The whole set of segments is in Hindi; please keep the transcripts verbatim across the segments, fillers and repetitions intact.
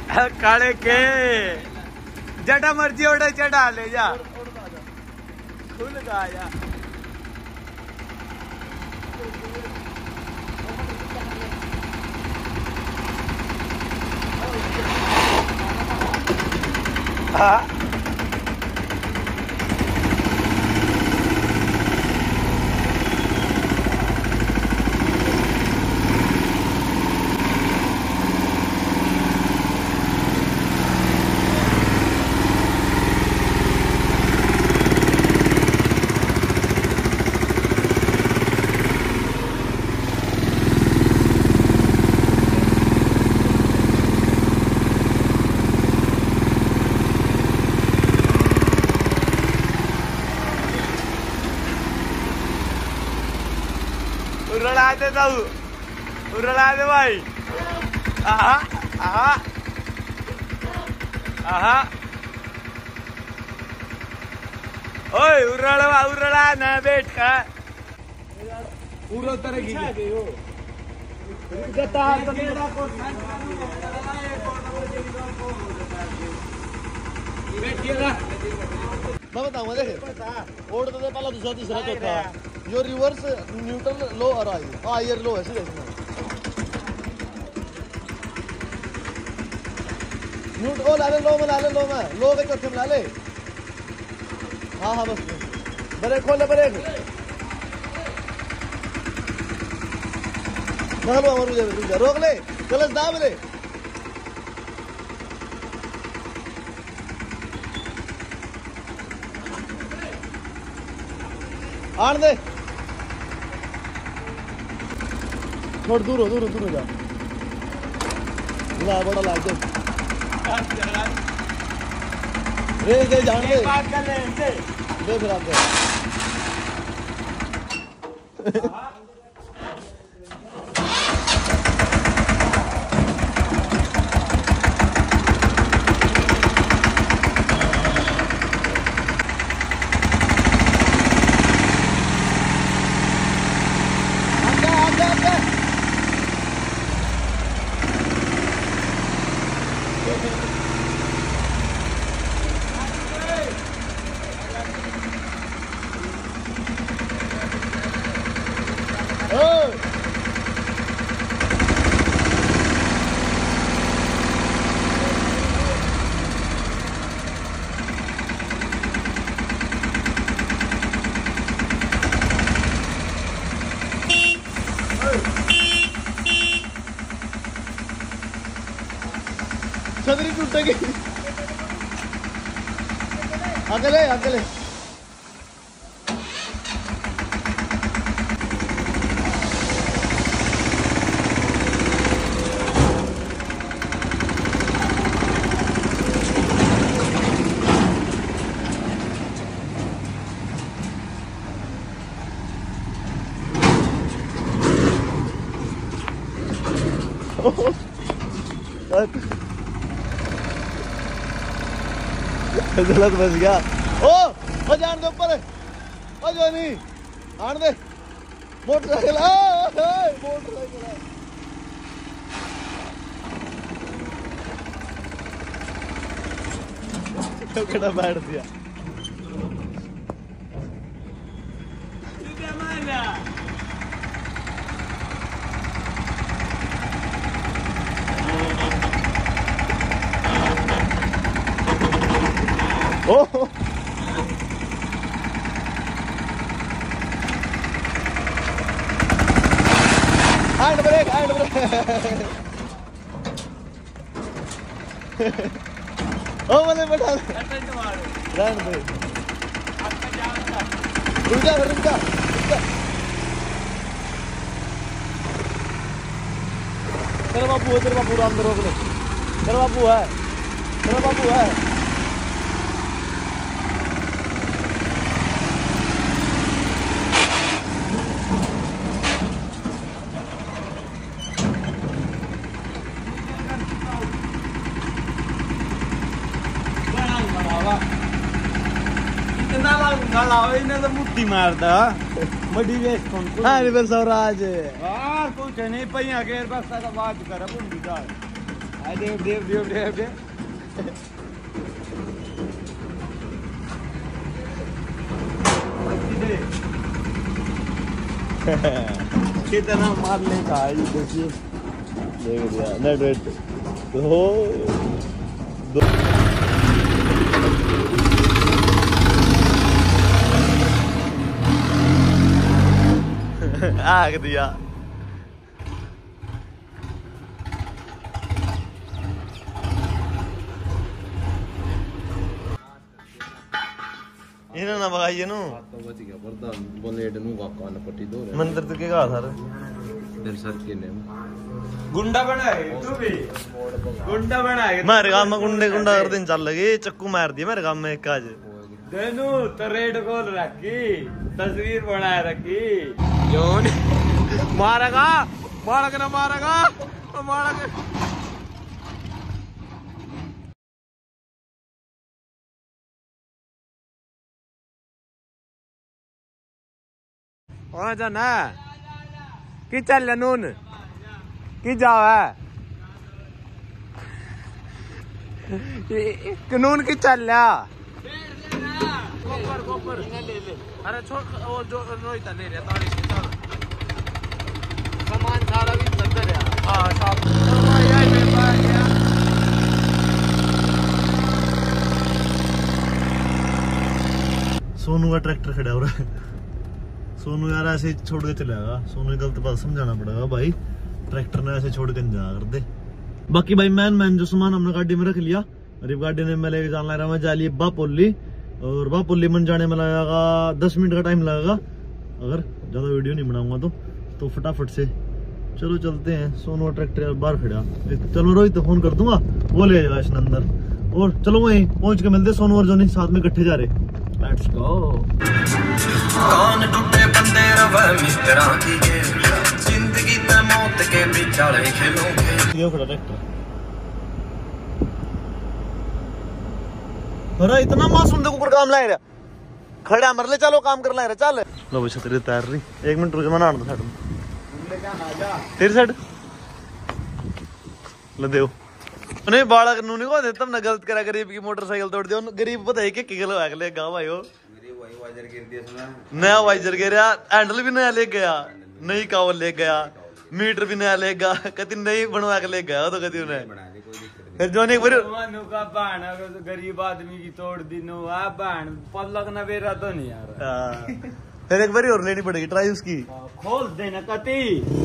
काले के जटा मर्जी ओडे चढ़ा ले जा खुल गा जा हाँ उड़ला दे दाऊ उड़ला दे भाई आहा आहा आहा ओए उड़ला उड़ला ना बैठ का पूरा तरह की गता केड़ा को बैठिएगा मैं बताऊंगा देखे ओड तो पहला दूसरा तीसरा चौथा यो रिवर्स न्यूट्रल लो आ रहा है हाँ ये लो है सीधे इसमें न्यूट ओ ला ले लो में ला ले लो में लो के चौथे में ला ले हाँ हाँ बस ब्रेक खोल ले ब्रेक ना लो रुक जा रुक जा रोक ले क्लच दाब ले आन दे थोड़ा दूर हो दूर हो दूर हो जा ला बड़ा लाग दे रे दे जान दे बात कर ले इनसे दे फिर आप दे छतरी टूटेगी अगले अगले गलत बच गया ओ ओ जान दे ऊपर ओ जोनी आन दे मोटरसाइकिल आ मोटरसाइकिल केड़ा बैठ दिया Oh! Hand brake, hand brake. Oh, मैंने बैठा दे। Hand brake. रुक जा, रुक जा, रुक जा। तेरा बापू है, तेरा बापू राम दे रोक ले। तेरा बापू है, तेरा बापू है। तो मुट्ठी मारता बड़ी वेस्ट कौन हाँ नहीं फिर स्वराज यार कुछ नहीं पहिया गेर बस बात कर बुंदी जाए देव देव देव देव देव कितना मारने का है ये देखिए। देख दिया नेट वेट हो दो आग दिया। इन्होंने भगाई नु मंदिर तो क्या सर गुंडा बना है तू भी गुंडा बना है मेरे गांव में गुंडे गुंडा कर दिन चल लगे चक्कू मार दिया मेरे गांव में एक आज देनु तो रेड खोल रखी तस्वीर बना रखी जोन मारेगा मारेगा ना मारेगा मारेगा वहाँ जाना कि चल नून कि जाओ है कानून की चल रहा गोपर गोपर अरे छोड़ वो जो रोहित ले रहा तारीख के साथ सामान सारा भी अंदर है। हाँ साहब सोनू का ट्रैक्टर खड़ा हो रहा है। सोनू यार ऐसे छोड़ के चलेगा, सोनू गलत बात समझाना पड़ेगा भाई, ट्रैक्टर ने ऐसे छोड़ के जा कर दे। बाकी भाई मैन मैन जो सामान हमने गाड़ी में रख लिया, अरे गाड़ी ने मैं लेके जाना रहा मैं जा लिया बापोली, और बापोली मन जाने में लगेगा दस मिनट का टाइम लगेगा अगर ज्यादा वीडियो नहीं बनाऊंगा तो तो फटाफट से चलो चलते हैं। सोनू ट्रैक्टर यार बाहर खड़ा, चलो रोहित तो फोन कर दूंगा वो ले जाएगा इसने अंदर, और चलो वहीं पहुंच के मिलते सोनू और जोनी साथ में इकट्ठे जा रहे। Let's go. कान टूटे बंदे रवे मित्रा की जिंदगी ते मौत के बिचारे खेलोगे। ये खड़ा ट्रैक्टर, अरे इतना मासूम देखो ऊपर काम लाए रहा खड़ा मर ले, चलो काम कर लाए रहा चल। लो भाई छतरी तैयार रही, एक मिनट रुक मना दो साइड में तेरी साइड ले देओ नहीं बालक नू नहीं को दे तब ना गलत करा, गरीब की मोटरसाइकिल तोड़ दियो, गरीब पता है कि किलो अगले गांव आयो नया वाइजर गिर गया, हैंडल भी नया ले गया, नई कावल ले गया, मीटर भी नया ले गया, कति नई बनवा के ले गया तो कति उन्हें फिर जोनी एक बार गरीब आदमी की तोड़ दी नो बहन पलक न बेरा तो नहीं यार, फिर एक बार और लेनी पड़ेगी ट्राई उसकी, खोल देना कति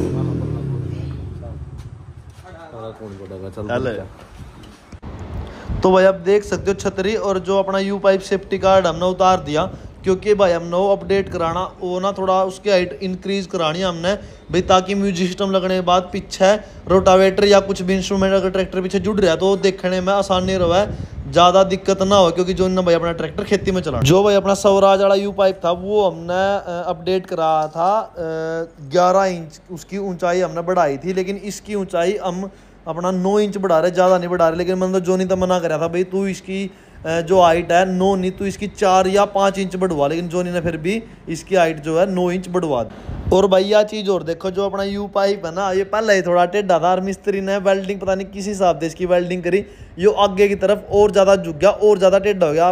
तो भाई आप देख सकते हो छतरी और जो अपना यू पाइप सेफ्टी कार्ड हमने उतार दिया, क्योंकि भाई हमने वो अपडेट कराना वो ना थोड़ा उसकी हाइट इंक्रीज करानी है हमने भाई, ताकि म्यूजिक सिस्टम लगने के बाद पीछे रोटावेटर या कुछ भी इंस्ट्रूमेंट अगर ट्रैक्टर पीछे जुड़ रहा है तो देखने में आसान नहीं रहा है, ज़्यादा दिक्कत ना हो, क्योंकि जो भाई अपना ट्रैक्टर खेती में चला जो भाई अपना स्वराज वाला यू पाइप था वो हमने अपडेट कराया था, ग्यारह इंच उसकी ऊंचाई हमने बढ़ाई थी, लेकिन इसकी ऊंचाई हम अपना नौ इंच बढ़ा रहे, ज़्यादा नहीं बढ़ा रहे, लेकिन मतलब जो नहीं तो मना करा था भाई तू इसकी जो हाइट है नौ नहीं तू इसकी चार या पाँच इंच बढ़वा, लेकिन जोनी ने फिर भी इसकी हाइट जो है नौ इंच बढ़वा दी। और भाई यह चीज़ और देखो जो अपना यू पाइप है ना ये पहले ही थोड़ा टेढ़ा था, मिस्त्री ने वेल्डिंग पता नहीं किस हिसाब से इसकी वेल्डिंग करी, ये आगे की तरफ और ज़्यादा झुक गया और ज़्यादा टेढ़ा हो गया।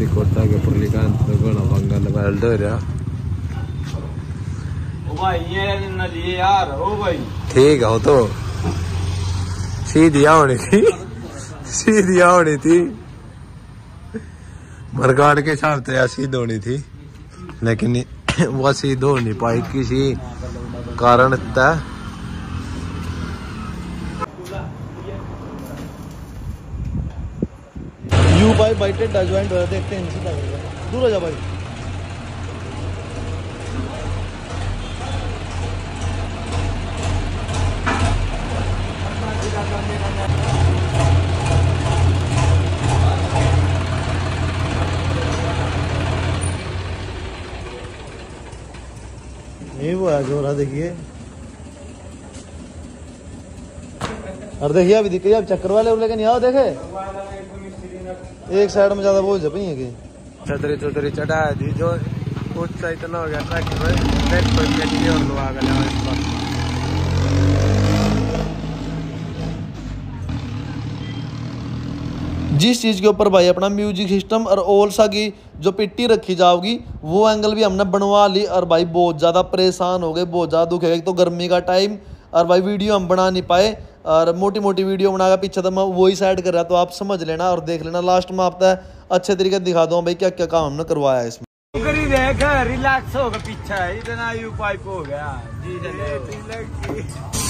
ठीक है तो सीधी होनी थी, सीधी होनी थी मरगाड़ के हिसाब से सीध होनी थी, लेकिन वो सीध हो नहीं पाई किसी कारण तय। यू पाइप भाई टेढ़ा ज्वाइंट हो देखते हैं सीधा दूर हो जा भाई। ये वो है जो रहा देखिए, और देखिए अभी दिखे अब चक्कर वाले लेकिन यहाँ देखे एक साइड में ज्यादा बोझ है कि छतरी छतरी चढ़ा दी जो ऊंचा इतना हो गया ट्रैक्टर और लगा गया। जिस चीज़ के ऊपर भाई अपना म्यूजिक सिस्टम और ओलसा की जो पिट्टी रखी जाओगी वो एंगल भी हमने बनवा ली। और भाई बहुत ज़्यादा परेशान हो गए, बहुत ज़्यादा दुख है। एक तो गर्मी का टाइम और भाई वीडियो हम बना नहीं पाए और मोटी मोटी वीडियो बनाकर पीछे तो मैं वही साइड कर रहा, तो आप समझ लेना और देख लेना। लास्ट में आपका अच्छे तरीके दिखा दूँ भाई क्या क्या काम हमने करवाया है इसमें। देख रिलैक्स होगा पीछा इतना यू पाइप हो गया जी।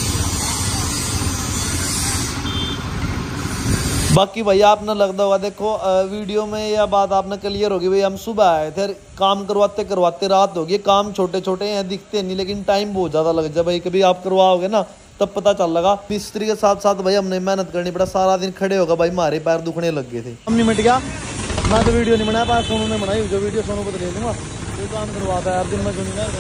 बाकी भाई आपने लगता होगा, देखो वीडियो में यह बात आपने क्लियर होगी भाई हम सुबह आए थे, काम करवाते करवाते रात होगी। काम छोटे छोटे हैं दिखते नहीं लेकिन टाइम बहुत ज़्यादा लग जाए भाई। कभी आप करवाओगे ना तब पता चल लगा। मिस्त्री के साथ साथ भाई हमने मेहनत करनी पड़ा, सारा दिन खड़े होगा भाई, हमारे पैर दुखने लग गए थे। हम नहीं मिट गया, मैं तो वीडियो नहीं बनाया, पास सोनू ने बनाई। जो वीडियो सोनू को तो ले लूँगा, कोई काम करवाता है यार दिन में जो नहीं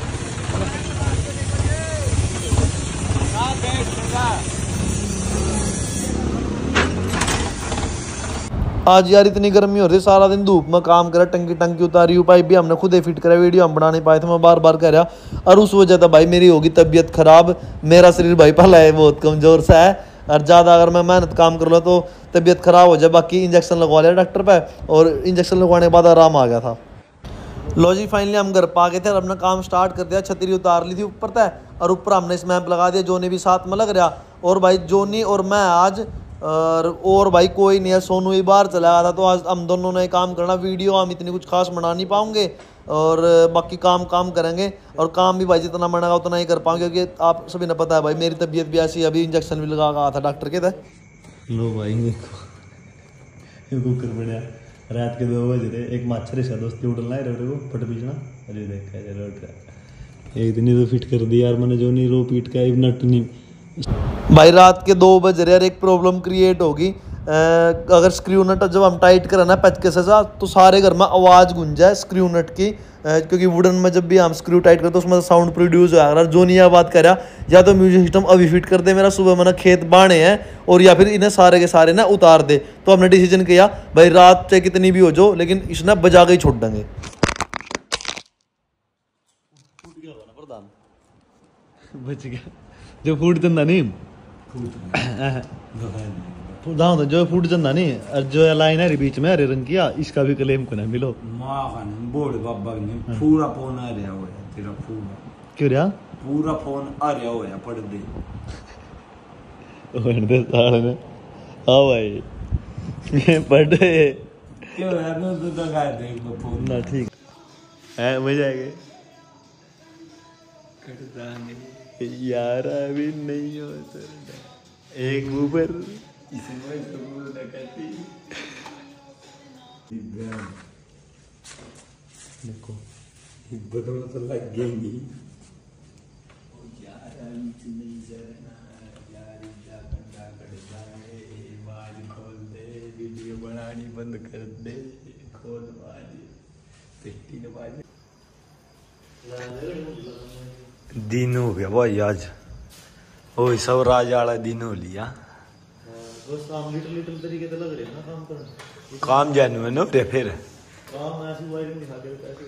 आज यार इतनी गर्मी हो रही, सारा दिन धूप में काम करा, टंकी टंकी उतारी, पाइप भी हमने खुद ही फिट करा। वीडियो हम बना नहीं पाए थे, मैं बार बार कह रहा। और उस वजह से भाई मेरी होगी तबीयत खराब। मेरा शरीर भाई पहला है बहुत कमज़ोर सा है और ज़्यादा अगर मैं मेहनत काम कर लो तो तबीयत खराब हो जाए। बाकी इंजेक्शन लगवा लिया डॉक्टर पे और इंजेक्शन लगवाने के बाद आराम आ गया था। लो जी फाइनली हम घर पा गए थे और अपना काम स्टार्ट कर दिया। छतरी उतार ली थी ऊपर तक और ऊपर हमने स्मैप लगा दिया। जोनी भी साथ में लग रहा और भाई जोनी और मैं आज और और भाई कोई नहीं है, सोनू ही बाहर चला गया था। तो आज हम दोनों ने काम करना। वीडियो हम इतनी कुछ खास बना नहीं पाएंगे और बाकी काम काम करेंगे और काम भी भाई जितना बनेगा उतना ही कर पाएंगे क्योंकि आप सभी ने पता है भाई मेरी तबीयत भी ऐसी, अभी इंजेक्शन भी लगा गया था डॉक्टर के थे। लो भाई देखो कुकर बढ़िया रात के दो बज रहे, एक मच्छर है दोस्ती उड़ना है रे को फट बीजना। अरे देखा चलो एक दिन तो फिट कर दिया यार मैंने, जो नहीं रो पीट का नट नहीं भाई। रात के दो बज रहे यार, एक प्रॉब्लम क्रिएट होगी। अगर स्क्रू नट जब हम टाइट करें ना पैचके से साथ तो सारे घर में आवाज़ गूंज जाए स्क्रू नट की, क्योंकि वुडन में जब भी हम स्क्रू टाइट करते तो उसमें साउंड प्रोड्यूस होगा। जो नहीं यह बात कर रहा, या तो म्यूजिक सिस्टम अभी फिट कर दे, मेरा सुबह मैंने खेत बाणे हैं, और या फिर इन्हें सारे के सारे ना उतार दे। तो हमने डिसीजन किया भाई रात चाहे कितनी भी हो जो लेकिन इसने बजा के ही छोड़ देंगे। बच गया जो फूट चंदा नहीं दाओ तो जो फूट चंदा नहीं और जो लाइन है बीच में हरे रंग किया, इसका भी क्लेम को ना मिलो। बोल बाबा ने पूरा फोन आ रहा हो तेरा पूरा क्यों रहा पूरा फोन आ रहा हो या पढ़ दे ओए दे साले ने हां भाई पढ़ क्यों यार नो तो लगा दे फोन ना ठीक है मजा आएगा कर दांगे यार अभी नहीं हो सकता एक ऊपर इसमें सबूत लगाती देखो बदल तो लग गई यार अभी नहीं जरना यार क्या कंधा कर जाए बाज खोल दे वीडियो बनानी बंद कर दे खोल बाज पेटी ने बाज दिन हो गया भाई आज ओ सब राज वाला दिन हो लिया। बस काम लिटिल लिटिल तरीके से लग रहे हैं ना काम करना, काम जेन्युइन हो रहा फिर काम ऐसी वायरिंग दिखा के कैसे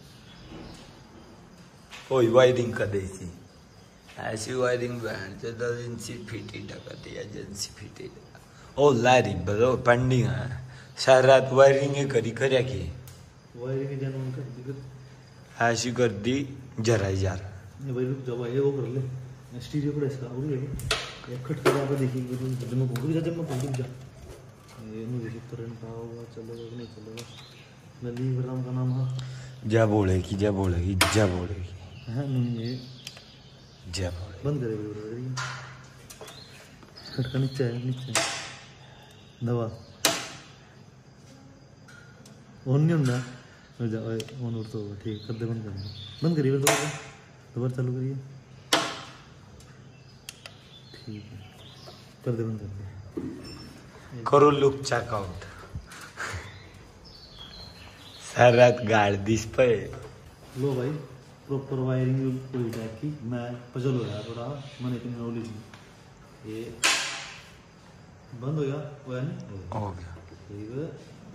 कोई वायरिंग कर दी थी ऐसी वायरिंग बैंड जो दस इंची फिटी टका दिया एजेंसी फिटी ओ लारी बरो पेंडिंग है सारी रात वायरिंग करी कर की वायरिंग जेन्युइन कर दी ऐसी कर दी जरा यार ये भाई रुक जाओ ये वो कर ले स्टीरियो को इसका हो गया एक खटका जाकर देखिए जब मैं भूल जा जब मैं भूल जा ये नु देखिए तुरंत का होगा चलेगा कि नहीं चलेगा। नदी ग्राम का नाम है जा बोलेगी जा बोलेगी जा बोलेगी हां नहीं ये जा बोले बंद करेगी खटका नीचे है नीचे दवा ऑन नहीं होता हो जाओ ऑन और तो ठीक कर दे बंद कर दे बंद करिए दोबारा दोबारा चालू करिए ठीक है कर दे बंद कर दे करो लुक चेकआउट सारी रात गाड़ दिस पे लो भाई प्रॉपर वायरिंग पूरी टाइप की मैं पजल हो गया थोड़ा मैंने इतनी नॉलेज नहीं ये बंद हो गया हुआ नहीं हो गया ठीक है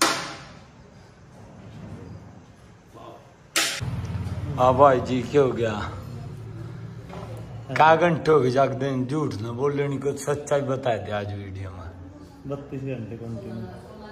हाँ भाई जी क्या हो गया का घंटे हो गए जाग दिन झूठ ना बोल लेनी कुछ सच्चाई बताए थे आज वीडियो में बत्तीस घंटे कंटिन्यू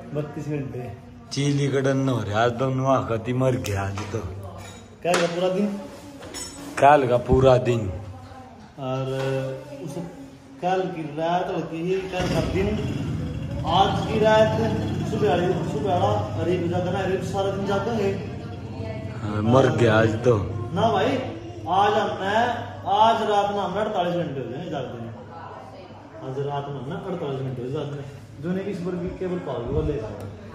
बत्तीस घंटे चीली कड़न हो रहा आज तो नुआ कति मर गया आज तो क्या का पूरा दिन काल का पूरा दिन और उस कल की रात होती है कल का दिन आज की रात सुबह वाली सुबह वाला अरे जाता ना अरे सारा दिन जाता है हाँ, मर गया आज तो ना भाई आज हमने आज रात में हमने अड़तालीस घंटे हो जाए जागते हैं आज रात में हमने अड़तालीस घंटे हो जाते हैं जो नहीं इस पर भी केवल पाओगे वो ले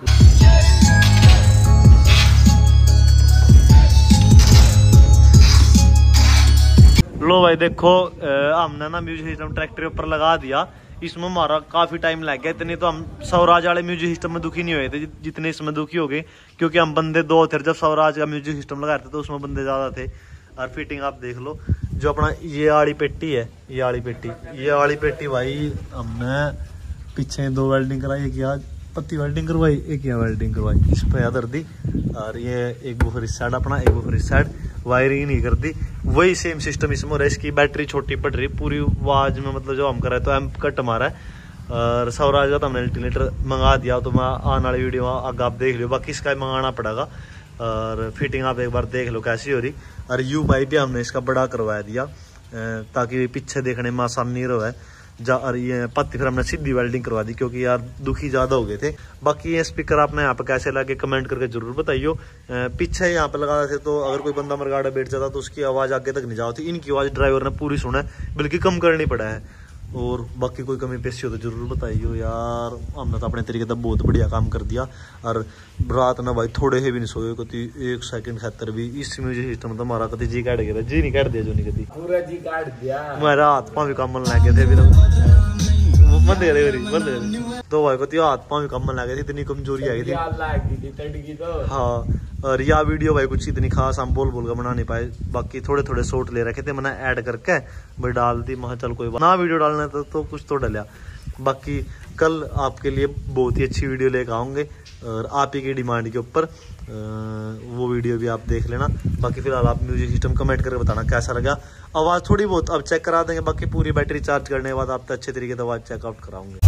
लो भाई देखो हमने ना म्यूजिक सिस्टम ट्रैक्टर के ऊपर लगा दिया इसमें हमारा काफी टाइम लग गया इतने तो हम स्वराज वाले म्यूजिक सिस्टम में दुखी नहीं हुए थे जितने इसमें दुखी हो गए क्योंकि हम बंदे दो थे जब स्वराज का म्यूजिक सिस्टम लगाए थे तो उसमें बंदे ज्यादा थे और फिटिंग आप देख लो जो अपना ये वाली पेटी है ये वाली पेटी ये वाली पेटी भाई हमने पीछे दो वेल्डिंग कराई किया पत्ती वेल्डिंग करवाई एक यहाँ वेल्डिंग करवाई इस पर याद कर दी और ये एक बुफर इस साइड अपना एक बुफर इस साइड वायरिंग नहीं कर दी वही सेम सिस्टम इसमें हो रहा है इसकी बैटरी छोटी पड़ रही पूरी आवाज में मतलब जो हम कर रहे हैं तो एम्प कट हमारा है और स्वराज का तो हमने अल्टरनेटर मंगा दिया तो मैं आने वाली वीडियो आगे आप देख लो बाकी इसका मंगाना पड़ेगा और फिटिंग आप एक बार देख लो कैसी हो रही और यू पाइप भी हमने इसका बड़ा करवा दिया ताकि पीछे देखने में आसानी रहे जा और ये पत्ती फिर हमने सीधी वेल्डिंग करवा दी क्योंकि यार दुखी ज्यादा हो गए थे बाकी ये स्पीकर आपने यहाँ पे कैसे लगे कमेंट करके जरूर बताइयो पीछे यहाँ पे लगा थे तो अगर कोई बंदा मरगाड़ा बैठ जाता तो उसकी आवाज आगे तक नहीं जाती इनकी आवाज ड्राइवर ने पूरी सुना है बल्कि कम करनी पड़ा है और बाकी कोई कमी पेशी हो तो जरूर बताइयो यार हमने तो अपने तरीके से बहुत बढ़िया काम कर दिया और रात ना भाई थोड़े ही भी नहीं सोए कभी एक सेकंड खातर भी इस म्यूजिक सिस्टम तो हमारा कभी जी काट गया जी नहीं काट दिया जो नहीं कभी पूरा जी काट दिया मेरा हाथ पाँव भी कम लगे थे फिर बंदे बंदे तो भाई को हाथ पाँव भी कम लगे थे इतनी कमजोरी आई थी हाँ और यह वीडियो भाई कुछ इतनी खास हम बोल बोल कर बना नहीं पाए बाकी थोड़े थोड़े शॉट ले रखे थे मैंने ऐड करके भाई डाल दी मैं चल कोई बात ना वीडियो डालना था तो कुछ तो डाला बाकी कल आपके लिए बहुत ही अच्छी वीडियो लेकर आऊँगे और आप ही की डिमांड के ऊपर वो वीडियो भी आप देख लेना बाकी फिलहाल आप म्यूजिक सिस्टम कमेंट करके बताना कैसा लगा आवाज़ थोड़ी बहुत अब चेक करा देंगे बाकी पूरी बैटरी चार्ज करने के बाद आप तो अच्छे तरीके से आवाज़ चेकआउट कराऊंगे